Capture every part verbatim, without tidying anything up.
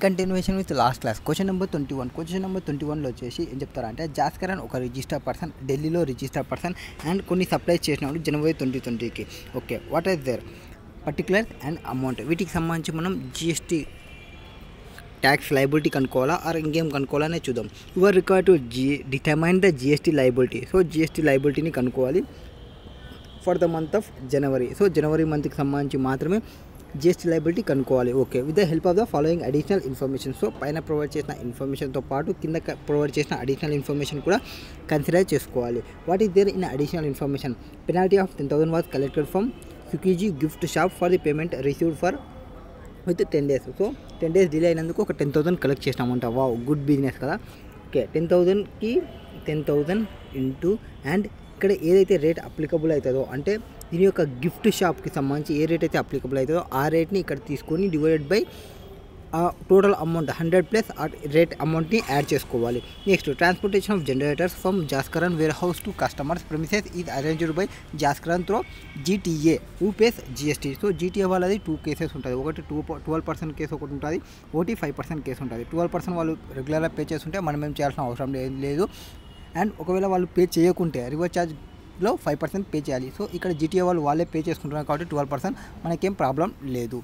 Continuation with last class question number twenty one question number twenty వన్లో వచ్చేసి ఏం చెప్తారంటే జాస్కర్ అని ఒక రిజిస్టర్ పర్సన్ ఢిల్లీలో రిజిస్టర్ పర్సన్ అండ్ కొన్ని సప్లై చేసినప్పుడు జనవరి ట్వంటీ ట్వంటీకి okay what is there particular and amount వీటికి సంబంధించి మనం జిఎస్టీ ట్యాక్స్ లైబిలిటీ కనుక్కోవాలా ఆర్ ఇంకేం కనుక్కోవాలనే చూద్దాం. యువర్ రిక్వైర్డ్ టు జీ determine the GST liability. So GST లైబిలిటీని కనుక్కోవాలి for the month of January. So జనవరి మంత్కి సంబంధించి మాత్రమే జిఎస్టీ లైబిలిటీ కనుక్కోవాలి. Okay with the help of the following additional information. So పైన ప్రొవైడ్ చేసిన ఇన్ఫర్మేషన్తో పాటు కింద ప్రొవైడ్ చేసిన అడిషనల్ ఇన్ఫర్మేషన్ కూడా కన్సిడర్ చేసుకోవాలి. What is there in additional information? Penalty of ten thousand was collected from Sukhija gift shop for the payment received for with ten days. So ten days delay అయినందుకు ఒక ten thousand collect చేసినామంట. Wow good business కదా. Okay ten థౌజండ్కి ten thousand into and ఇక్కడ ఏదైతే rate applicable అవుతుందో అంటే దీని యొక్క గిఫ్ట్ షాప్కి సంబంధించి ఏ రేట్ అయితే అప్లికబుల్ అవుతుందో ఆ రేట్ని ఇక్కడ తీసుకొని divided by total amount hundred plus ఆ రేట్ అమౌంట్ని యాడ్ చేసుకోవాలి. Next transportation of generators from Jaskaran warehouse to customers premises is arranged by Jaskaran through GTA who pays GST. So GTA వాళ్ళది టూ కేసెస్ ఉంటుంది. ఒకటి టూ ట్వెల్వ్ పర్సెంట్ కేసు ఒకటి ఉంటుంది, ఒకటి five percent case ఉంటుంది. Twelve percent వాళ్ళు రెగ్యులర్గా pay చేస్తుంటే మనం ఏం చేయాల్సిన అవసరం లేదు. అండ్ ఒకవేళ వాళ్ళు పే చేయకుంటే రివర్స్ ఛార్జ్లో ఫైవ్ పర్సెంట్ పే చేయాలి. సో ఇక్కడ జీటీఏ వాళ్ళు వాళ్ళే పే చేసుకుంటున్నారు కాబట్టి ట్వెల్వ్ పర్సెంట్ మనకేం ప్రాబ్లం లేదు.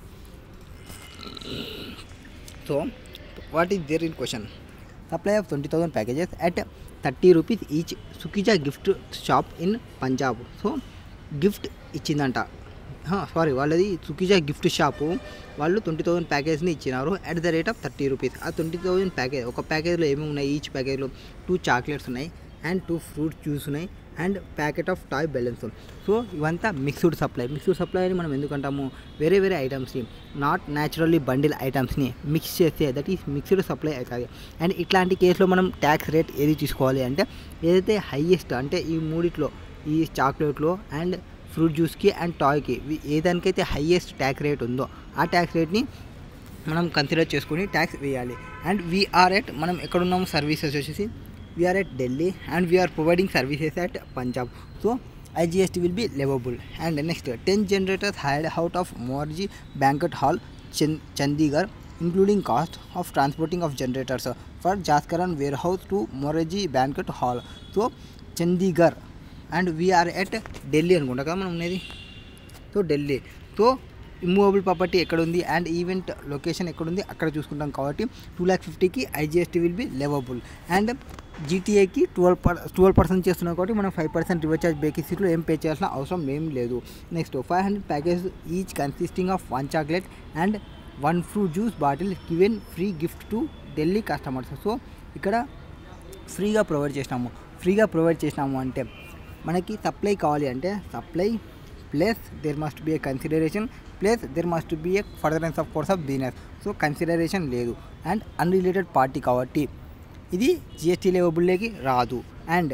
So what is there in question? Supply of twenty thousand packages at thirty rupees each Sukhija gift shop in Punjab. So gift ఇచ్చిందంట, సారీ వాళ్ళది సుకిజా గిఫ్ట్ షాపు వాళ్ళు ట్వంటీ థౌసండ్ ప్యాకేజ్ని ఇచ్చినారు at the rate of thirty rupees. ఆ twenty thousand package ఒక ప్యాకేజ్లో ఏమేమి ఉన్నాయి? ఈచ్ ప్యాకేజ్లో టూ చాక్లెట్స్ ఉన్నాయి అండ్ టూ ఫ్రూట్ జ్యూస్ ఉన్నాయి and packet of toy balloons. So ఇవంతా మిక్స్డ్ సప్లై. మిక్స్డ్ సప్లై అని మనం ఎందుకంటాము? వేరే వేరే ఐటమ్స్ని నాట్ న్యాచురల్లీ బండిల్ ఐటమ్స్ని మిక్స్ చేస్తే దట్ ఈస్ మిక్స్డ్ సప్లై అవుతుంది. అండ్ ఇట్లాంటి కేసులో మనం ట్యాక్స్ రేట్ ఏది తీసుకోవాలి అంటే ఏదైతే హైయెస్ట్ అంటే ఈ మూడిట్లో ఈ చాక్లెట్లో అండ్ ఫ్రూట్ జ్యూస్కి అండ్ టాయ్కి ఏదానికైతే హైయెస్ట్ ట్యాక్స్ రేట్ ఉందో ఆ ట్యాక్స్ రేట్ని మనం కన్సిడర్ చేసుకొని ట్యాక్స్ వేయాలి. అండ్ వీఆర్ ఎట్ మనం ఎక్కడున్నాము సర్వీసెస్ వచ్చేసి we are at Delhi and we are providing services at Punjab. So I G S T will be leviable. And next ten generators hired out of Morji Banquet Hall Chandigarh including cost of transporting of generators for Jaskaran warehouse to Morji Banquet Hall. So Chandigarh and we are at Delhi అనుకుంటా కదా మనం ఉన్నది. So Delhi. So immovable property ఎక్కడ ఉంది and event location ఎక్కడ ఉంది అక్కడ చూసుకుంటాం కాబట్టి టూ ల్యాక్ ఫిఫ్టీకి IGST will be leviable. And జీటీఏకి ట్వెల్వ్ పర్ ట్వెల్వ్ పర్సెంట్ చేస్తున్నాం కాబట్టి మనం five percent reverse charge baking సీట్లో ఏం పే చేయాల్సిన అవసరం ఏం లేదు. Next five hundred package each consisting of one chocolate and one fruit juice bottle given free gift to Delhi customers. So ఇక్కడ ఫ్రీగా ప్రొవైడ్ చేసినాము. ఫ్రీగా ప్రొవైడ్ చేసినాము అంటే మనకి సప్లై కావాలి అంటే supply plus there must be a consideration plus there must be a furtherance of course of business. So consideration లేదు అండ్ అన్రిలేటెడ్ పార్టీ కాబట్టి ఇది జిఎస్టీ లెవబుల్లోకి రాదు. అండ్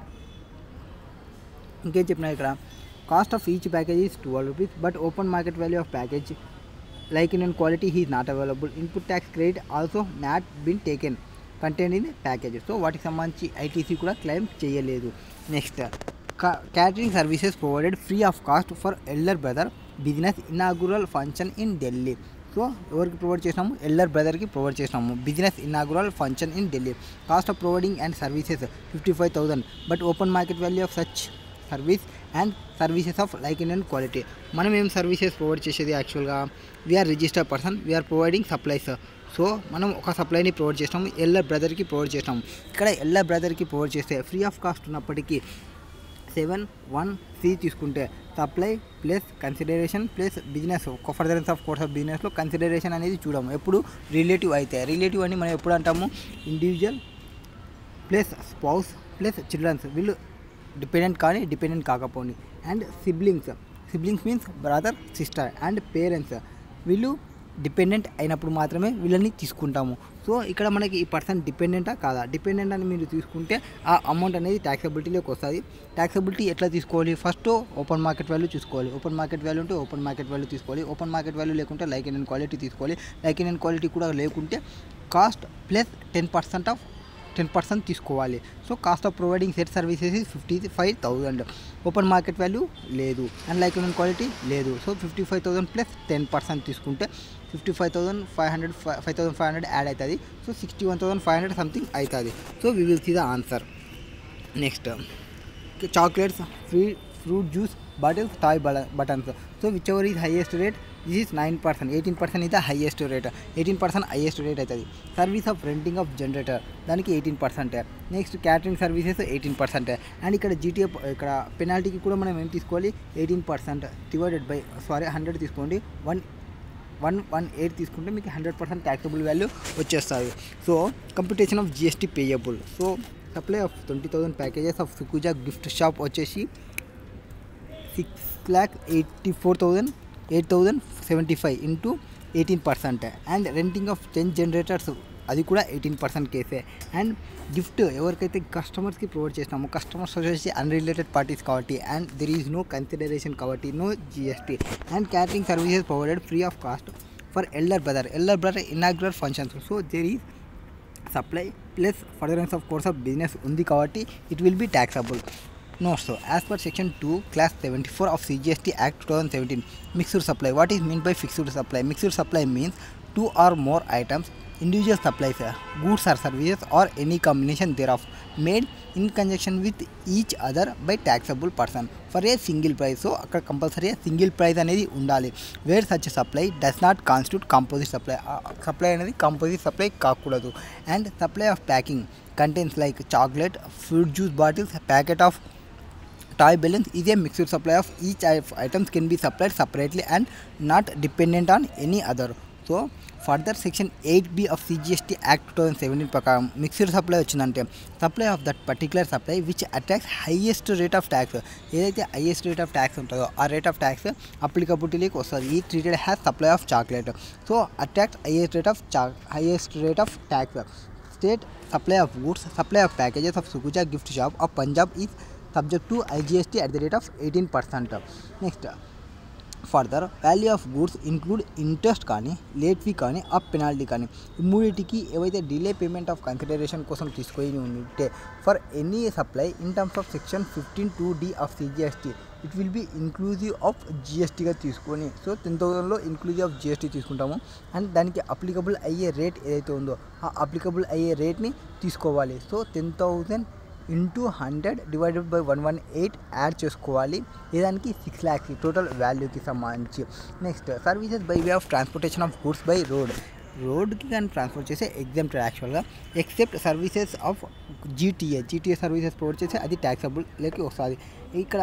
ఇంకేం చెప్పినా ఇక్కడ cost of each package is twelve rupees but open market value of package like in and quality he is not available. Input tax credit also not been taken content in package. So వాటికి సంబంధించి ITC కూడా claim చేయలేదు. Next catering services provided free of cost for elder brother business inaugural function in Delhi. So ఎవరికి provide చేసినాము? Elder బ్రదర్కి provide చేసినాము business inaugural function in Delhi. Cost of providing and services fifty five thousand but open market value of such service and services of like in and quality. మనం ఏం services provide చేసేది యాక్చువల్గా we are registered person we are providing supplies. So మనం ఒక సప్లైని provide చేసినాము elder బ్రదర్కి provide చేసినాము. ఇక్కడ ఎల్డర్ బ్రదర్కి ప్రొవైడ్ చేస్తే ఫ్రీ ఆఫ్ కాస్ట్ ఉన్నప్పటికీ సెవెన్ వన్ సి తీసుకుంటే supply plus consideration plus business furtherance of course of బిజినెస్లో కన్సిడరేషన్ అనేది చూడము. ఎప్పుడు రిలేటివ్ అయితే రిలేటివ్ అని మనం ఎప్పుడు అంటాము? Individual plus spouse plus childrens వీళ్ళు డిపెండెంట్ కానీ డిపెండెంట్ కాకపోండి. And siblings siblings means brother sister and parents వీళ్ళు డిపెండెంట్ అయినప్పుడు మాత్రమే వీళ్ళని తీసుకుంటాము. సో ఇక్కడ మనకి ఈ పర్సన్ డిపెండెంటా కాదా? డిపెండెంట్ అని మీరు తీసుకుంటే ఆ అమౌంట్ అనేది ట్యాక్సబిలిటీలోకి వస్తుంది. ట్యాక్సబిలిటీ ఎట్లా తీసుకోవాలి? ఫస్ట్ ఓపెన్ మార్కెట్ వాల్యూ చూసుకోవాలి. ఓపెన్ మార్కెట్ వాల్యూ ఉంటే ఓపెన్ మార్కెట్ వాల్యూ తీసుకోవాలి. ఓపెన్ మార్కెట్ వాల్యూ లేకుంటే లైక్ ఇన్ క్వాలిటీ తీసుకోవాలి. లైక్ ఇన్ క్వాలిటీ కూడా లేకుంటే cost plus ten percent of ten percent తీసుకోవాలి. So cost of providing set services is fifty five thousand. Open market value లేదు and like and quality లేదు. So fifty five thousand plus ten percent తీసుకుంటే fifty five thousand five hundred five thousand five hundred add అవుతుంది. So sixty one thousand five hundred something అవుతుంది. So we will see the answer. Next chocolates, free fruit juice bottles, toy buttons. So whichever is highest rate, this is nine percent. Eighteen percent ఇది highest rate, eighteen percent highest rate అవుతుంది. Service of renting of generator దానికి eighteen percent. Next catering services eighteen percent. And ఇక్కడ GTA ఇక్కడ పెనాల్టీకి కూడా మనం ఏం తీసుకోవాలి, eighteen percent divided by sorry hundred తీసుకోండి, వన్ వన్ వన్ ఎయిట్ తీసుకుంటే మీకు హండ్రెడ్ పర్సెంట్ ట్యాక్సబుల్ వాల్యూ వచ్చేస్తుంది. So computation of GST payable. So supply of twenty thousand packages of Sukuja gift shop వచ్చేసి six lakh eighty four thousand eight thousand seventy five into eighteen percent. And renting of ten generators అది కూడా eighteen percent కేసే. And gift ఎవరికైతే కస్టమర్స్కి provide చేసినామో customers వచ్చేసి unrelated parties కాబట్టి and there is no consideration కాబట్టి no GST. And catering services provided free of cost for elder brother elder brother inaugural functions. So there is supply plus furtherance of course of business ఉంది కాబట్టి it will be taxable. No, so as per section two class seventy-four of C G S T Act twenty seventeen, mixed supply. What is meant by fixed supply? Mixed supply means two or more items, individual supplies, goods or services or any combination thereof made in conjunction with each other by taxable person for a single price. So అక్కడ compulsory single price అనేది ఉండాలి. Where such supply does not constitute composite supply. Supply అనేది composite supply కాకూడదు. And supply of packing contains like chocolate, fruit juice bottles, packet of toy balloons is a mixed supply of each items can be supplied separately and not dependent on any other. So further section eight B of C G S T Act twenty seventeen ప్రకారం mixed supply వచ్చిందంటే supply of that particular supply which attracts highest rate of tax. ఏదైతే highest rate of tax ఉంటుందో ఆ rate of tax అప్లికబిలిటీకి వస్తుంది. ఈ treated as supply of chocolate. So attract highest rate of చా highest rate of tax. State supply of goods, supply of packages of Sukuja gift shop of Punjab is subject to I G S T at the rate of eighteen percent. Next, further value of goods include interest కానీ late fee కానీ ఆ penalty కానీ ఇమ్మీడియట్కి ఏవైతే delay payment of consideration కోసం తీసుకొని ఉంటే for any supply in terms of section fifteen two D of CGST it will be inclusive of జిఎస్టీగా తీసుకొని. సో టెన్ థౌసండ్లో ఇంక్లూజివ్ ఆఫ్ జిఎస్టీ తీసుకుంటాము. అండ్ దానికి అప్లికబుల్ అయ్యే రేట్ ఏదైతే ఉందో ఆ అప్లికబుల్ అయ్యే రేట్ని తీసుకోవాలి. So ten thousand into hundred divided by one one eight add చేసుకోవాలి. ఏదానికి సిక్స్ ల్యాక్స్ టోటల్ వాల్యూకి సంబంధించి. Next services by way of transportation of goods by road. రోడ్కి కానీ ట్రాన్స్పోర్ట్ చేసే ఎగ్జాంప్ట్ యాక్చువల్గా except services of GTA GTA services provide చేస్తే అది ట్యాక్సబుల్ లేకి వస్తుంది. ఇక్కడ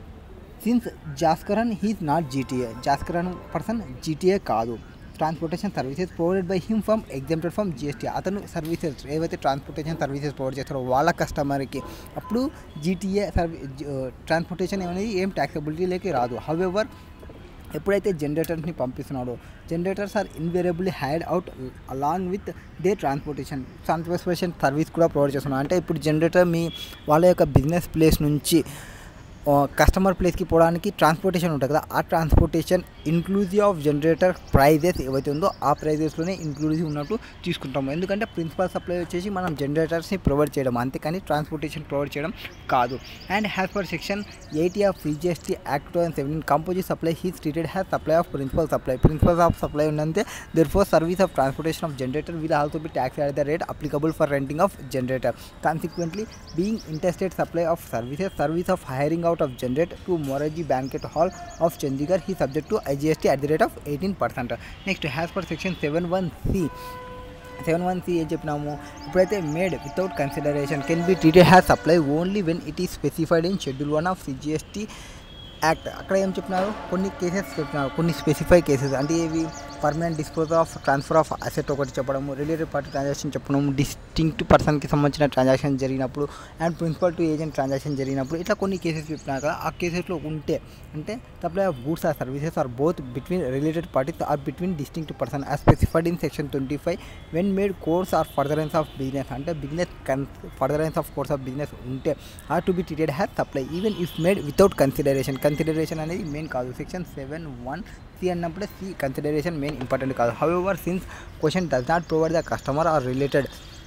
since Jaskaran he's not GTA, Jaskaran person GTA కాదు. Transportation services provided by him from exempted from GST. అతను సర్వీసెస్ ఏవైతే ట్రాన్స్పోర్టేషన్ సర్వీసెస్ ప్రొవైడ్ చేస్తారో వాళ్ళ కస్టమర్కి అప్పుడు జీటీఏ సర్వీ ట్రాన్స్పోర్టేషన్ అనేది ఏం ట్యాక్సబిలిటీలోకి రాదు. హౌఎవర్ ఎప్పుడైతే జనరేటర్స్ని పంపిస్తున్నాడో generators are invariably hired out along with the transportation transportation service కూడా ప్రొవైడ్ చేస్తున్నాడు. అంటే ఇప్పుడు జనరేటర్ మీ వాళ్ళ యొక్క బిజినెస్ ప్లేస్ నుంచి కస్టమర్ ప్లేస్కి పోవడానికి ట్రాన్స్పోర్టేషన్ ఉంటుంది కదా, ఆ transportation inclusive of generator prices ఏవైతే ఉందో ఆ ప్రైజెస్లోనే ఇంక్లూజివ్ ఉన్నట్టు తీసుకుంటాము. ఎందుకంటే ప్రిన్సిపల్ సప్లై వచ్చేసి మనం జనరేటర్స్ని ప్రొవైడ్ చేయడం అంతేకాని ట్రాన్స్పోర్టేషన్ ప్రొవైడ్ చేయడం కాదు. And as per section eighty of CGST act two thousand seventeen composite supply is treated as supply of principal supply. Principal of supply ఉన్నంతే therefore service of transportation of generator will also be tax at the rate applicable for renting of generator. Consequently being interstate supply of services service of hiring out of generate to Moraji Banquet Hall of Chandigarh, he subject to I G S T at the rate of eighteen percent. Next, as per section seventy-one C seven one C ఏం చెప్పినాము, ఇప్పుడైతే made without consideration can be treated as supply only when it is specified in schedule one of CGST act. అక్కడ ఏం చెప్పినారు, కొన్ని cases చెప్పినారు, కొన్ని specify cases అంటే ఇవి permanent disposal of transfer of asset ఒకటి చెప్పడము, రిలేటెడ్ పార్టీ ట్రాన్సాక్షన్ చెప్పడము, డిస్టింక్ట్ పర్సన్కి సంబంధించిన ట్రాన్సాక్షన్ జరిగినప్పుడు and principal to agent transaction జరిగినప్పుడు ఇట్లా కొన్ని కేసెస్ చెప్పినారు కదా. ఆ కేసెస్లో ఉంటే అంటే supply of goods or services or both between related parties or between distinct person as specified in section twenty five when made course or furtherance of business అంటే బిజినెస్ కన్ furtherance of course of business ఉంటే are to be treated as supply even if made without consideration. Consideration అనేది main కాదు. Section seven one C అన్నప్పుడే C consideration main important కాదు. However since question does not provide the customer or related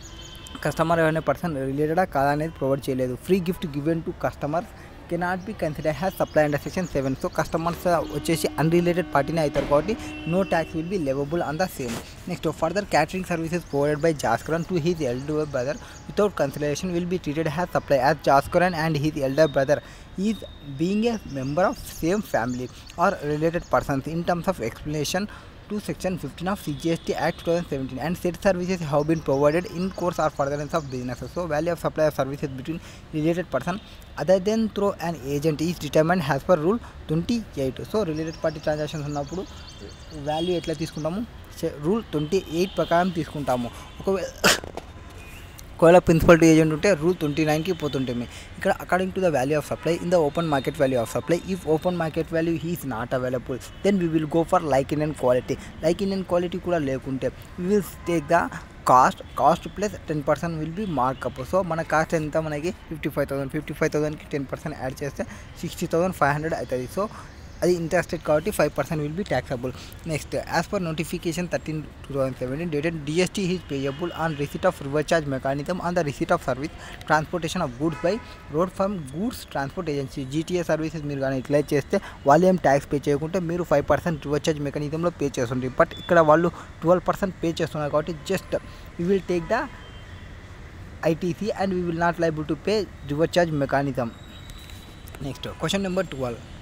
customer అనే person రిలేటెడా కాదా అనేది provide చేయలేదు. Free gift given to customers cannot be consider as supply under section seven. So customers వచ్చేసి unrelated పార్టీనే అవుతారు కాబట్టి no tax will be leviable on the same. Next further catering services provided by Jaskaran to his elder brother without consideration will be treated as supply as Jaskaran and his elder brother is being a member of same family or related persons in terms of explanation to section fifteen of C G S T Act twenty seventeen, and said services have been provided in course or furtherance of businesses. So value of supply of services between related person other than through an agent is determined as per rule twenty-eight. So related party transactions ఉన్నప్పుడు value ఎట్లా తీసుకుంటాము, rule twenty eight ప్రకారం తీసుకుంటాము. ఒకవేళ ఒకవేళ principal to agent ఉంటే rule twenty నైన్కి పోతుంటుంది. ఇక్కడ according to the value of supply in the open market value of supply, if open market value is not available then we will go for like in and quality. Like in and quality కూడా లేకుంటే we will take the cost cost plus ten percent will be markup. So మన cost ఎంత, మనకి fifty five thousand fifty five థౌసండ్కి ten percent add చేస్తే sixty thousand five hundred అవుతుంది. So అది interested కాబట్టి five percent will be taxable. Next as per notification thirteen two thousand seventeen dated GST is payable on receipt of reverse charge mechanism on the receipt of service transportation of goods by road from goods transport agency. GTA services మీరు కానీ utilise చేస్తే వాళ్ళు ఏం tax pay చేయకుంటే మీరు five percent reverse charge మెకానిజంలో pay చేస్తుంది. But ఇక్కడ వాళ్ళు ట్వెల్వ్ పర్సెంట్ పే చేస్తున్నారు కాబట్టి just we will take the ITC and we will not liable to pay reverse charge mechanism. Next question number twelve.